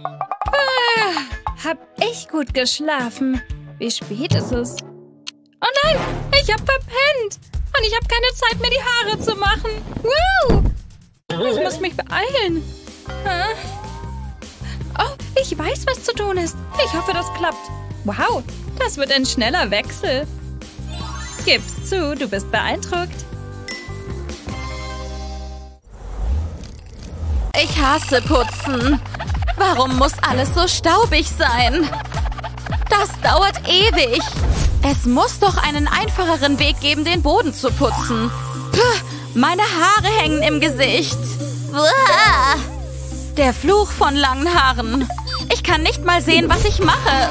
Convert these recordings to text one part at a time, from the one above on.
Hab ich gut geschlafen. Wie spät ist es? Oh nein, ich hab verpennt. Und ich habe keine Zeit mehr, die Haare zu machen. Woo! Ich muss mich beeilen. Oh, ich weiß, was zu tun ist. Ich hoffe, das klappt. Wow, das wird ein schneller Wechsel. Gib's zu, du bist beeindruckt. Ich hasse Putzen. Warum muss alles so staubig sein? Das dauert ewig. Es muss doch einen einfacheren Weg geben, den Boden zu putzen. Puh, meine Haare hängen im Gesicht. Uah! Der Fluch von langen Haaren. Ich kann nicht mal sehen, was ich mache.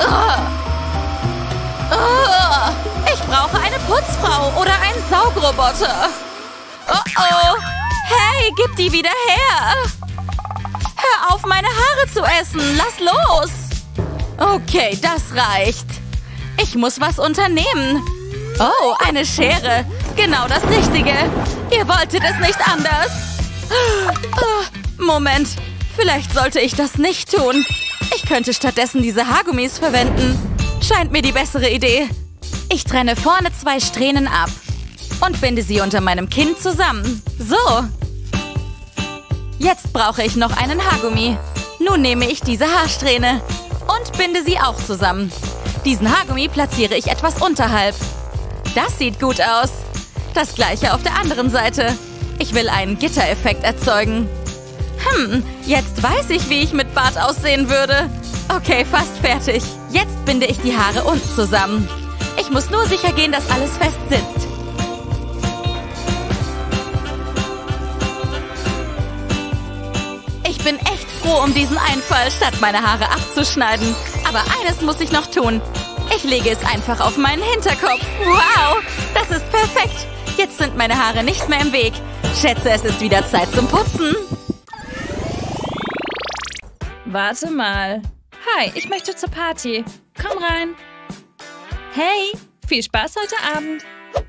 Ich brauche eine Putzfrau oder einen Saugroboter. Oh. Hey, gib die wieder her. Hör auf, meine Haare zu essen. Lass los. Okay, das reicht. Ich muss was unternehmen. Oh, eine Schere. Genau das Richtige. Ihr wolltet es nicht anders. Moment. Vielleicht sollte ich das nicht tun. Ich könnte stattdessen diese Haargummis verwenden. Scheint mir die bessere Idee. Ich trenne vorne 2 Strähnen ab und binde sie unter meinem Kinn zusammen. So. Jetzt brauche ich noch einen Haargummi. Nun nehme ich diese Haarsträhne und binde sie auch zusammen. Diesen Haargummi platziere ich etwas unterhalb. Das sieht gut aus. Das gleiche auf der anderen Seite. Ich will einen Gittereffekt erzeugen. Jetzt weiß ich, wie ich mit Bart aussehen würde. Okay, fast fertig. Jetzt binde ich die Haare unten zusammen. Ich muss nur sicher gehen, dass alles fest sitzt. Ich bin echt froh um diesen Einfall, statt meine Haare abzuschneiden. Aber eines muss ich noch tun. Ich lege es einfach auf meinen Hinterkopf. Wow, das ist perfekt. Jetzt sind meine Haare nicht mehr im Weg. Schätze, es ist wieder Zeit zum Putzen. Warte mal. Hi, ich möchte zur Party. Komm rein. Hey, viel Spaß heute Abend.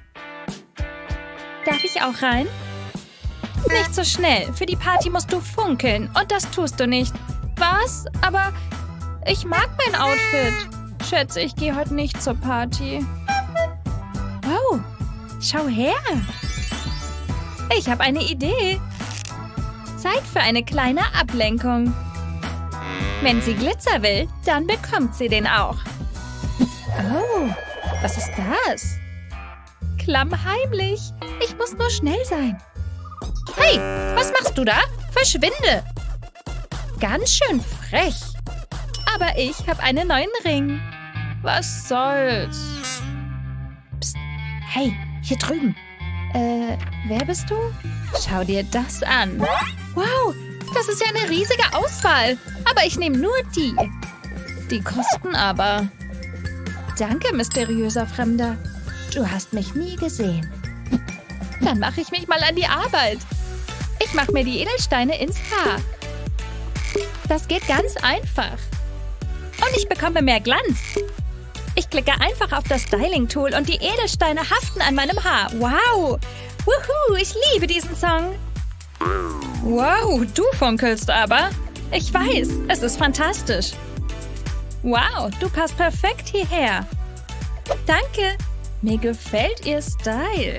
Darf ich auch rein? Nicht so schnell. Für die Party musst du funkeln. Und das tust du nicht. Was? Aber ich mag mein Outfit. Schätze, ich gehe heute nicht zur Party. Wow, schau her. Ich habe eine Idee. Zeit für eine kleine Ablenkung. Wenn sie Glitzer will, dann bekommt sie den auch. Oh, was ist das? Klammheimlich. Ich muss nur schnell sein. Hey, was machst du da? Verschwinde. Ganz schön frech. Aber ich habe einen neuen Ring. Was soll's? Psst. Hey, hier drüben. Wer bist du? Schau dir das an. Wow, das ist ja eine riesige Auswahl. Aber ich nehme nur die. Die kosten aber. Danke, mysteriöser Fremder. Du hast mich nie gesehen. Dann mache ich mich mal an die Arbeit. Ich mache mir die Edelsteine ins Haar. Das geht ganz einfach. Und ich bekomme mehr Glanz. Ich klicke einfach auf das Styling-Tool und die Edelsteine haften an meinem Haar. Wow! Wuhu, ich liebe diesen Song. Wow, du funkelst aber. Ich weiß, es ist fantastisch. Wow, du passt perfekt hierher. Danke, mir gefällt ihr Style.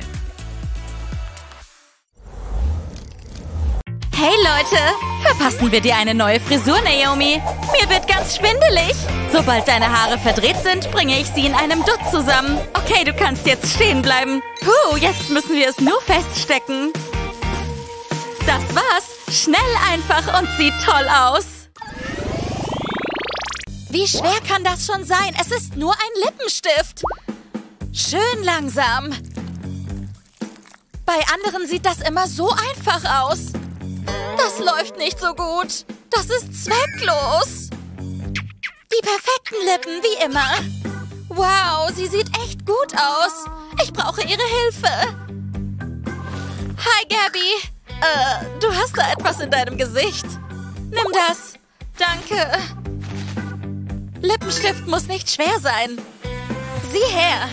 Hey Leute, verpassen wir dir eine neue Frisur, Naomi? Mir wird ganz schwindelig. Sobald deine Haare verdreht sind, bringe ich sie in einem Dutt zusammen. Okay, du kannst jetzt stehen bleiben. Puh, jetzt müssen wir es nur feststecken. Das war's. Schnell, einfach und sieht toll aus. Wie schwer kann das schon sein? Es ist nur ein Lippenstift. Schön langsam. Bei anderen sieht das immer so einfach aus. Das läuft nicht so gut. Das ist zwecklos. Die perfekten Lippen, wie immer. Wow, sie sieht echt gut aus. Ich brauche ihre Hilfe. Hi, Gabby. Du hast da etwas in deinem Gesicht. Nimm das. Danke. Lippenstift muss nicht schwer sein. Sieh her.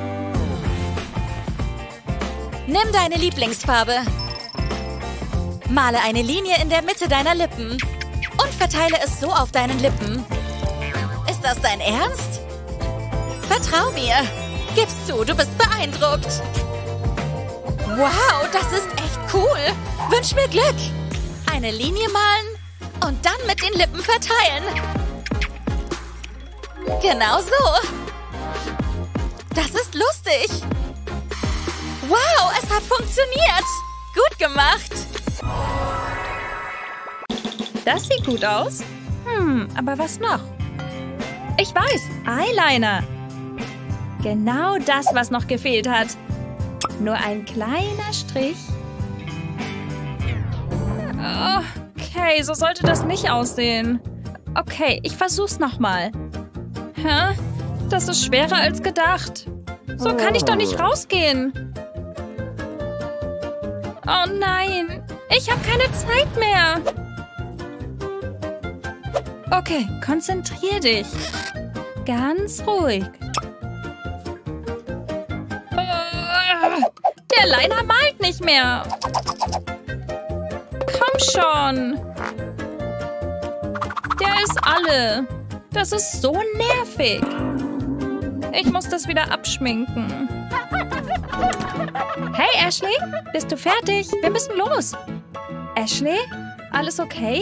Nimm deine Lieblingsfarbe. Male eine Linie in der Mitte deiner Lippen. Und verteile es so auf deinen Lippen. Ist das dein Ernst? Vertrau mir. Gib's zu, du bist beeindruckt. Wow, das ist echt cool. Wünsch mir Glück. Eine Linie malen und dann mit den Lippen verteilen. Genau so. Das ist lustig. Wow, es hat funktioniert. Gut gemacht. Das sieht gut aus. Aber was noch? Ich weiß, Eyeliner. Genau das, was noch gefehlt hat. Nur ein kleiner Strich. Okay, so sollte das nicht aussehen. Okay, ich versuch's nochmal. Hä? Das ist schwerer als gedacht. So kann ich doch nicht rausgehen. Oh nein, ich habe keine Zeit mehr. Okay, konzentrier dich. Ganz ruhig. Der Liner malt nicht mehr. Komm schon. Der ist alle. Das ist so nervig. Ich muss das wieder abschminken. Hey, Ashley, bist du fertig? Wir müssen los. Ashley, alles okay?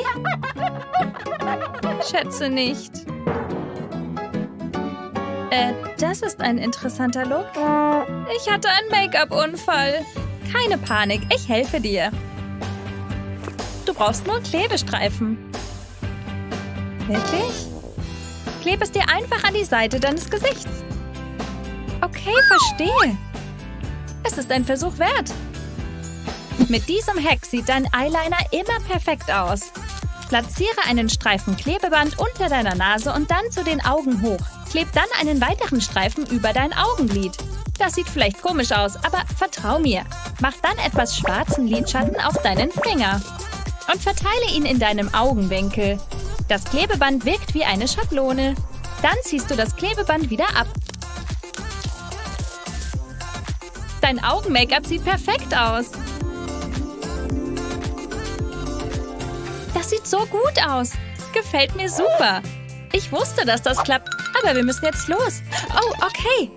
Schätze nicht. Das ist ein interessanter Look. Ich hatte einen Make-up-Unfall. Keine Panik, ich helfe dir. Du brauchst nur Klebestreifen. Wirklich? Klebe es dir einfach an die Seite deines Gesichts. Okay, verstehe. Es ist ein Versuch wert. Mit diesem Hack sieht dein Eyeliner immer perfekt aus. Platziere einen Streifen Klebeband unter deiner Nase und dann zu den Augen hoch. Kleb dann einen weiteren Streifen über dein Augenlid. Das sieht vielleicht komisch aus, aber vertrau mir. Mach dann etwas schwarzen Lidschatten auf deinen Finger. Und verteile ihn in deinem Augenwinkel. Das Klebeband wirkt wie eine Schablone. Dann ziehst du das Klebeband wieder ab. Dein Augen-Make-up sieht perfekt aus. Das sieht so gut aus. Gefällt mir super. Ich wusste, dass das klappt, aber wir müssen jetzt los. Oh, okay.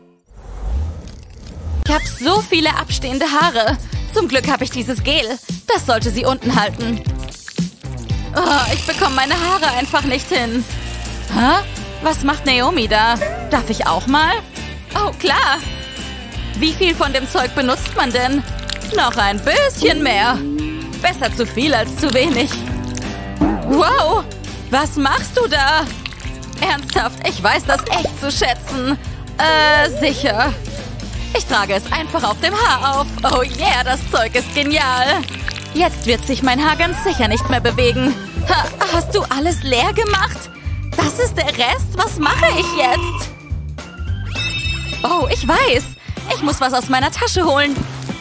Ich habe so viele abstehende Haare. Zum Glück habe ich dieses Gel. Das sollte sie unten halten. Oh, ich bekomme meine Haare einfach nicht hin. Hä? Was macht Naomi da? Darf ich auch mal? Oh, klar. Wie viel von dem Zeug benutzt man denn? Noch ein bisschen mehr. Besser zu viel als zu wenig. Wow, was machst du da? Ernsthaft, ich weiß das echt zu schätzen. Sicher. Ich trage es einfach auf dem Haar auf. Oh yeah, das Zeug ist genial. Jetzt wird sich mein Haar ganz sicher nicht mehr bewegen. Hast du alles leer gemacht? Das ist der Rest? Was mache ich jetzt? Oh, ich weiß. Ich muss was aus meiner Tasche holen.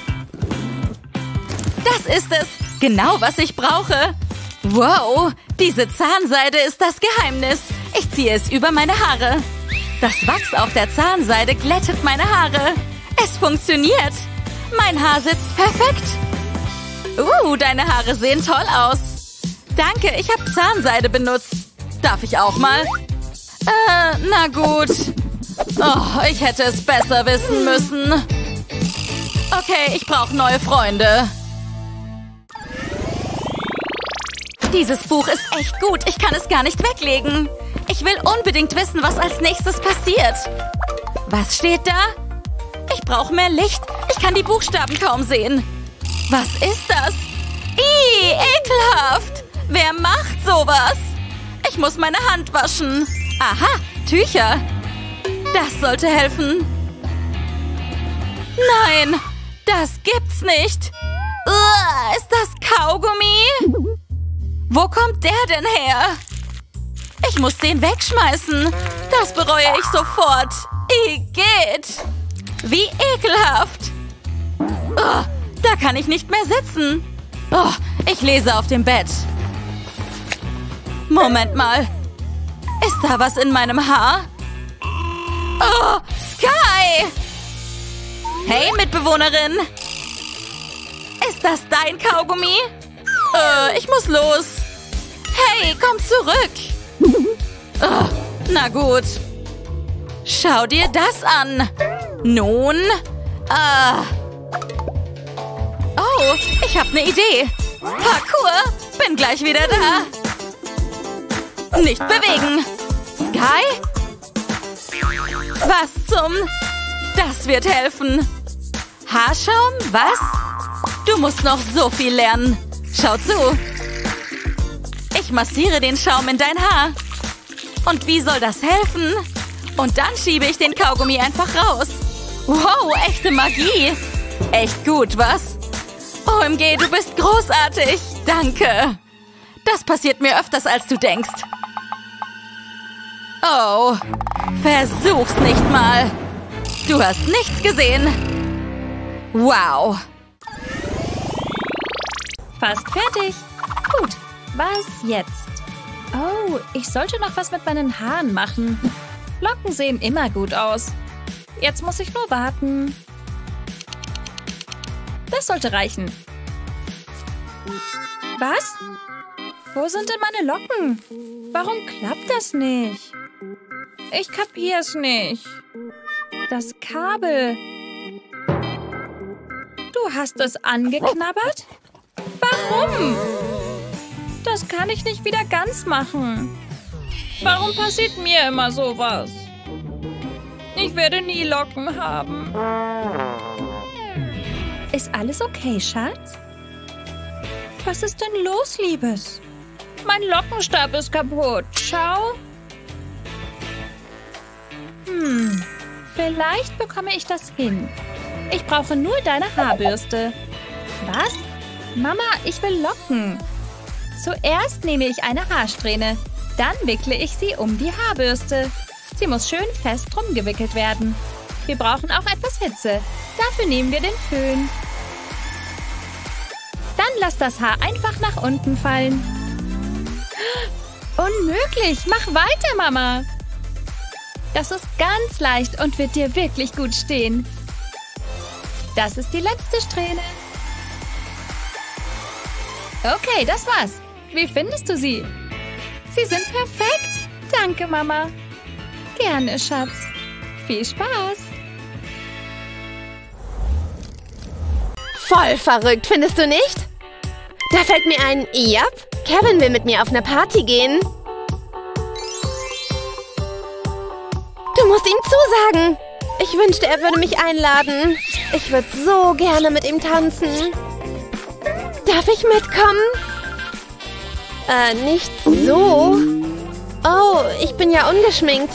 Das ist es. Genau, was ich brauche. Wow, diese Zahnseide ist das Geheimnis. Ich ziehe es über meine Haare. Das Wachs auf der Zahnseide glättet meine Haare. Es funktioniert. Mein Haar sitzt perfekt. Deine Haare sehen toll aus. Danke, ich habe Zahnseide benutzt. Darf ich auch mal? Na gut. Oh, ich hätte es besser wissen müssen. Okay, ich brauche neue Freunde. Dieses Buch ist echt gut. Ich kann es gar nicht weglegen. Ich will unbedingt wissen, was als nächstes passiert. Was steht da? Ich brauche mehr Licht. Ich kann die Buchstaben kaum sehen. Was ist das? Ih, ekelhaft. Wer macht sowas? Ich muss meine Hand waschen. Aha, Tücher. Das sollte helfen. Nein, das gibt's nicht. Ist das Kaugummi? Wo kommt der denn her? Ich muss den wegschmeißen. Das bereue ich sofort. Igitt. Wie ekelhaft. Da kann ich nicht mehr sitzen. Ich lese auf dem Bett. Moment mal. Ist da was in meinem Haar? Sky! Hey, Mitbewohnerin. Ist das dein Kaugummi? Ich muss los. Hey, komm zurück! Oh, na gut. Schau dir das an. Nun, oh, ich habe eine Idee. Parkour, bin gleich wieder da. Nicht bewegen. Sky? Was zum... Das wird helfen. Haarschaum? Was? Du musst noch so viel lernen. Schau zu. Ich massiere den Schaum in dein Haar. Und wie soll das helfen? Und dann schiebe ich den Kaugummi einfach raus. Wow, echte Magie. Echt gut, was? OMG, du bist großartig. Danke. Das passiert mir öfters, als du denkst. Oh, versuch's nicht mal. Du hast nichts gesehen. Wow. Fast fertig. Gut, was jetzt? Oh, ich sollte noch was mit meinen Haaren machen. Locken sehen immer gut aus. Jetzt muss ich nur warten. Das sollte reichen. Was? Wo sind denn meine Locken? Warum klappt das nicht? Ich kapier's nicht. Das Kabel. Du hast es angeknabbert? Warum? Das kann ich nicht wieder ganz machen. Warum passiert mir immer sowas? Ich werde nie Locken haben. Ist alles okay, Schatz? Was ist denn los, Liebes? Mein Lockenstab ist kaputt. Schau. Vielleicht bekomme ich das hin. Ich brauche nur deine Haarbürste. Was? Mama, ich will Locken. Zuerst nehme ich eine Haarsträhne. Dann wickle ich sie um die Haarbürste. Sie muss schön fest rumgewickelt werden. Wir brauchen auch etwas Hitze. Dafür nehmen wir den Föhn. Dann lass das Haar einfach nach unten fallen. Unmöglich! Mach weiter, Mama! Das ist ganz leicht und wird dir wirklich gut stehen. Das ist die letzte Strähne. Okay, das war's. Wie findest du sie? Sie sind perfekt. Danke, Mama. Gerne, Schatz. Viel Spaß. Voll verrückt, findest du nicht? Da fällt mir ein, ja, Kevin will mit mir auf eine Party gehen. Du musst ihm zusagen. Ich wünschte, er würde mich einladen. Ich würde so gerne mit ihm tanzen. Darf ich mitkommen? Nicht so. Oh, ich bin ja ungeschminkt.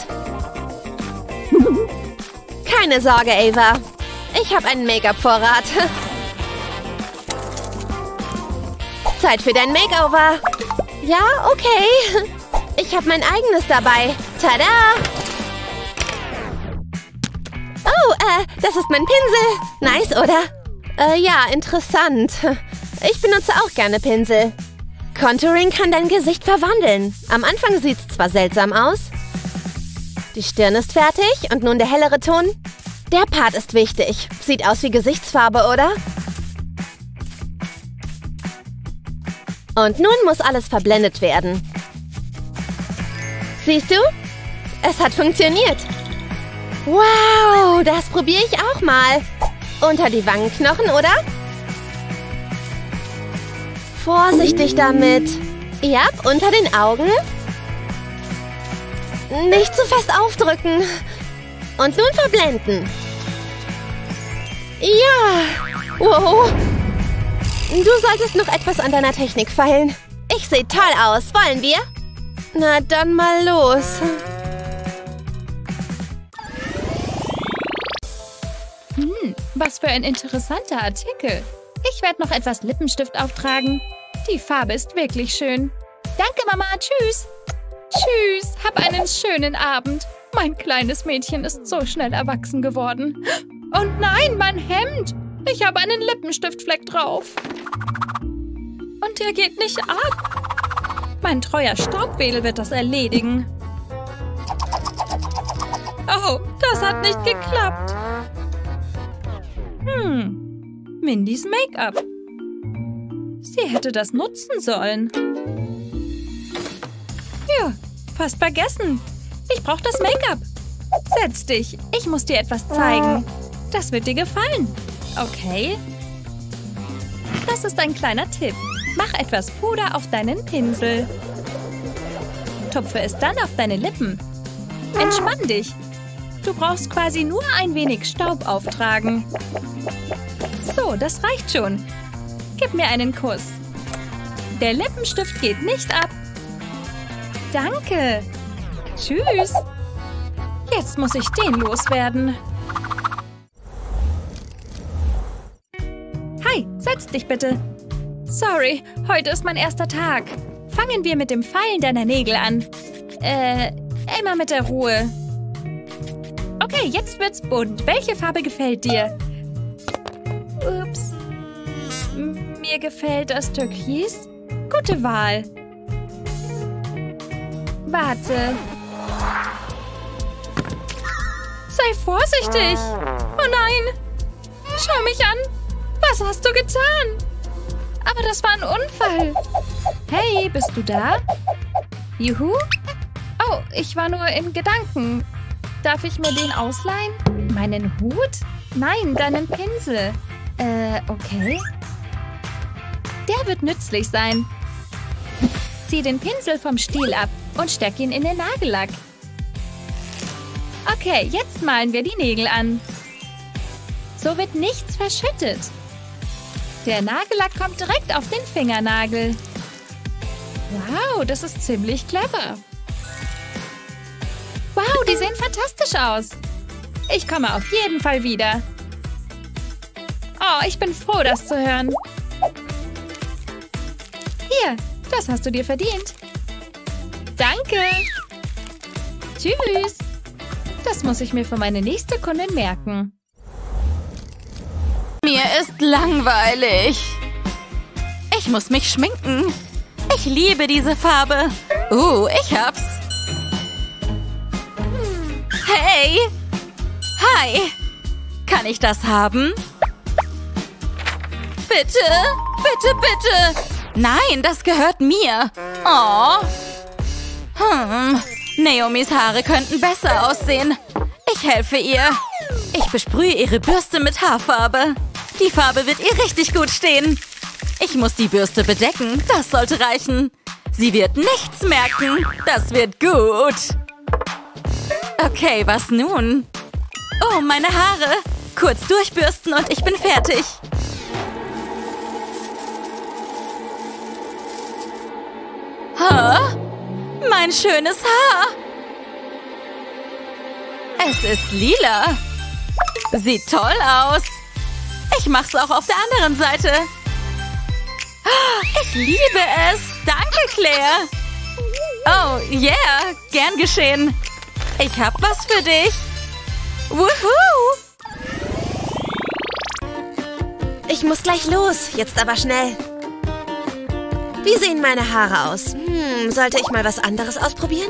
Keine Sorge, Ava. Ich habe einen Make-up-Vorrat. Zeit für dein Makeover. Ja, okay. Ich habe mein eigenes dabei. Tada! Oh, das ist mein Pinsel. Nice, oder? Ja, interessant. Ich benutze auch gerne Pinsel. Contouring kann dein Gesicht verwandeln. Am Anfang sieht es zwar seltsam aus. Die Stirn ist fertig und nun der hellere Ton. Der Part ist wichtig. Sieht aus wie Gesichtsfarbe, oder? Und nun muss alles verblendet werden. Siehst du? Es hat funktioniert. Wow, das probiere ich auch mal. Unter die Wangenknochen, oder? Vorsichtig damit. Ja, unter den Augen. Nicht zu fest aufdrücken. Und nun verblenden. Ja. Wow. Du solltest noch etwas an deiner Technik feilen. Ich sehe toll aus. Wollen wir? Na, dann mal los. Was für ein interessanter Artikel. Ich werde noch etwas Lippenstift auftragen. Die Farbe ist wirklich schön. Danke, Mama. Tschüss. Tschüss. Hab einen schönen Abend. Mein kleines Mädchen ist so schnell erwachsen geworden. Und nein, mein Hemd. Ich habe einen Lippenstiftfleck drauf. Und der geht nicht ab. Mein treuer Staubwedel wird das erledigen. Oh, das hat nicht geklappt. Mindys Make-up. Sie hätte das nutzen sollen. fast vergessen. Ich brauche das Make-up. Setz dich. Ich muss dir etwas zeigen. Das wird dir gefallen. Okay. Das ist ein kleiner Tipp. Mach etwas Puder auf deinen Pinsel. Tupfe es dann auf deine Lippen. Entspann dich. Du brauchst quasi nur ein wenig Staub auftragen. So, das reicht schon. Gib mir einen Kuss. Der Lippenstift geht nicht ab. Danke. Tschüss. Jetzt muss ich den loswerden. Hi, setz dich bitte. Sorry, heute ist mein erster Tag. Fangen wir mit dem Feilen deiner Nägel an. Immer mit der Ruhe. Okay, jetzt wird's bunt. Welche Farbe gefällt dir? Ups. Mir gefällt das Türkis. Gute Wahl. Warte. Sei vorsichtig. Oh nein. Schau mich an. Was hast du getan? Aber das war ein Unfall. Hey, bist du da? Juhu. Oh, ich war nur in Gedanken. Darf ich mir den ausleihen? Meinen Hut? Nein, deinen Pinsel. Okay. Der wird nützlich sein. Zieh den Pinsel vom Stiel ab und steck ihn in den Nagellack. Okay, jetzt malen wir die Nägel an. So wird nichts verschüttet. Der Nagellack kommt direkt auf den Fingernagel. Wow, das ist ziemlich clever. Wow, die sehen fantastisch aus. Ich komme auf jeden Fall wieder. Oh, ich bin froh, das zu hören. Hier, das hast du dir verdient. Danke. Tschüss. Das muss ich mir für meine nächste Kundin merken. Mir ist langweilig. Ich muss mich schminken. Ich liebe diese Farbe. Ich hab's. Hey! Hi! Kann ich das haben? Bitte! Bitte, bitte! Nein, das gehört mir. Oh. Naomis Haare könnten besser aussehen. Ich helfe ihr. Ich besprühe ihre Bürste mit Haarfarbe. Die Farbe wird ihr richtig gut stehen. Ich muss die Bürste bedecken. Das sollte reichen. Sie wird nichts merken. Das wird gut. Okay, was nun? Oh, meine Haare. Kurz durchbürsten und ich bin fertig. Mein schönes Haar. Es ist lila. Sieht toll aus. Ich mach's auch auf der anderen Seite. Ich liebe es. Danke, Claire. Oh, yeah. Gern geschehen. Ich hab was für dich. Wuhu! Ich muss gleich los. Jetzt aber schnell. Wie sehen meine Haare aus? Sollte ich mal was anderes ausprobieren?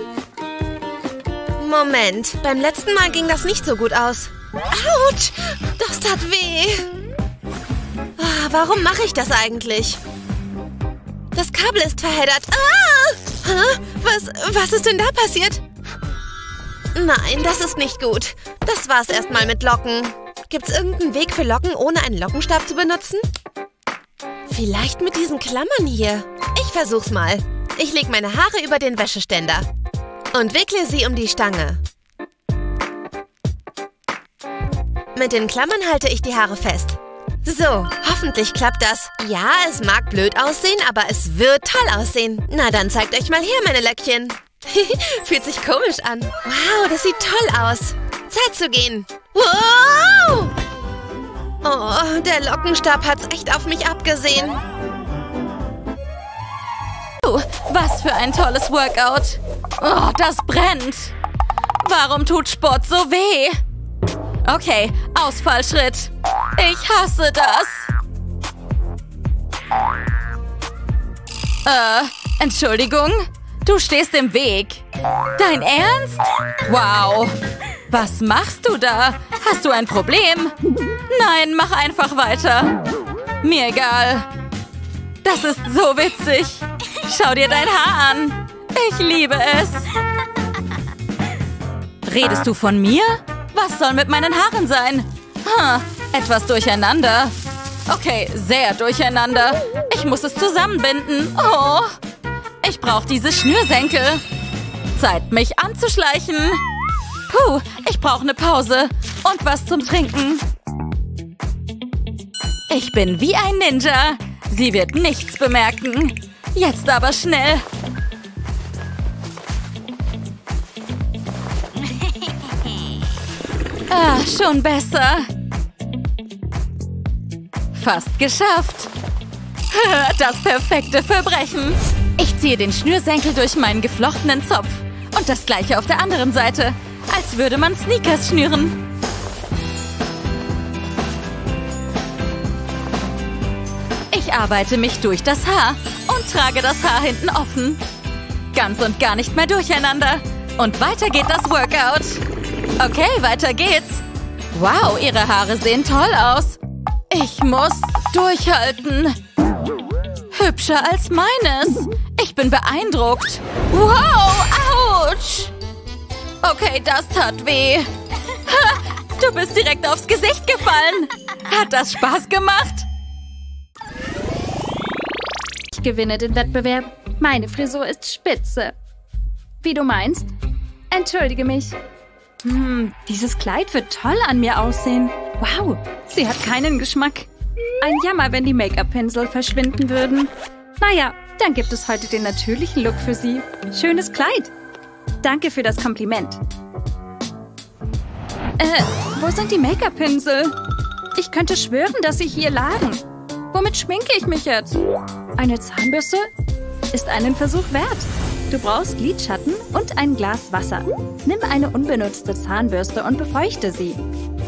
Moment, beim letzten Mal ging das nicht so gut aus. Autsch, das tat weh. Warum mache ich das eigentlich? Das Kabel ist verheddert. Was ist denn da passiert? Nein, das ist nicht gut. Das war's erstmal mit Locken. Gibt's irgendeinen Weg für Locken, ohne einen Lockenstab zu benutzen? Vielleicht mit diesen Klammern hier. Ich versuch's mal. Ich lege meine Haare über den Wäscheständer und wickle sie um die Stange. Mit den Klammern halte ich die Haare fest. So, hoffentlich klappt das. Ja, es mag blöd aussehen, aber es wird toll aussehen. Na, dann zeigt euch mal her, meine Löckchen. Fühlt sich komisch an. Wow, das sieht toll aus. Zeit zu gehen. Wow! Oh, der Lockenstab hat's echt auf mich abgesehen. Was für ein tolles Workout. Oh, das brennt. Warum tut Sport so weh? Okay, Ausfallschritt. Ich hasse das. Entschuldigung? Du stehst im Weg. Dein Ernst? Wow. Was machst du da? Hast du ein Problem? Nein, mach einfach weiter. Mir egal. Das ist so witzig. Schau dir dein Haar an. Ich liebe es. Redest du von mir? Was soll mit meinen Haaren sein? Etwas durcheinander. Okay, sehr durcheinander. Ich muss es zusammenbinden. Oh, ich brauche diese Schnürsenkel. Zeit, mich anzuschleichen. Puh, ich brauche eine Pause und was zum Trinken. Ich bin wie ein Ninja. Sie wird nichts bemerken. Jetzt aber schnell. Schon besser. Fast geschafft. Das perfekte Verbrechen. Ich ziehe den Schnürsenkel durch meinen geflochtenen Zopf. Und das gleiche auf der anderen Seite. Als würde man Sneakers schnüren. Ich arbeite mich durch das Haar und trage das Haar hinten offen. Ganz und gar nicht mehr durcheinander. Und weiter geht das Workout. Okay, weiter geht's. Wow, ihre Haare sehen toll aus. Ich muss durchhalten. Hübscher als meines. Ich bin beeindruckt. Wow, ouch. Okay, das tat weh. Du bist direkt aufs Gesicht gefallen. Hat das Spaß gemacht? Ich gewinne den Wettbewerb. Meine Frisur ist spitze. Wie du meinst? Entschuldige mich. Dieses Kleid wird toll an mir aussehen. Wow, sie hat keinen Geschmack. Ein Jammer, wenn die Make-up-Pinsel verschwinden würden. Naja, dann gibt es heute den natürlichen Look für sie. Schönes Kleid. Danke für das Kompliment. Wo sind die Make-up-Pinsel? Ich könnte schwören, dass sie hier lagen. Womit schminke ich mich jetzt? Eine Zahnbürste ist einen Versuch wert. Du brauchst Lidschatten und ein Glas Wasser. Nimm eine unbenutzte Zahnbürste und befeuchte sie.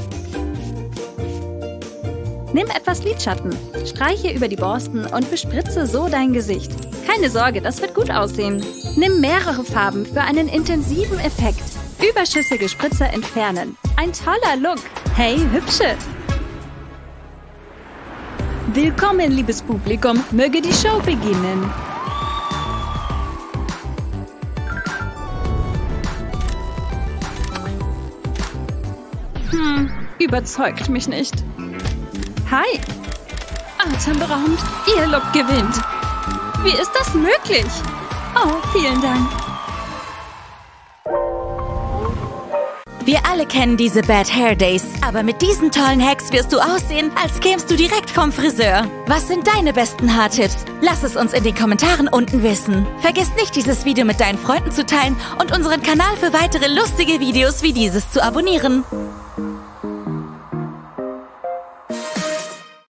Nimm etwas Lidschatten, streiche über die Borsten und bespritze so dein Gesicht. Keine Sorge, das wird gut aussehen. Nimm mehrere Farben für einen intensiven Effekt. Überschüssige Spritzer entfernen. Ein toller Look. Hey, Hübsche! Willkommen, liebes Publikum. Möge die Show beginnen. Überzeugt mich nicht. Hi! Atemberaubend, ihr Look gewinnt. Wie ist das möglich? Oh, vielen Dank. Wir alle kennen diese Bad Hair Days, aber mit diesen tollen Hacks wirst du aussehen, als kämst du direkt vom Friseur. Was sind deine besten Haartipps? Lass es uns in den Kommentaren unten wissen. Vergiss nicht, dieses Video mit deinen Freunden zu teilen und unseren Kanal für weitere lustige Videos wie dieses zu abonnieren.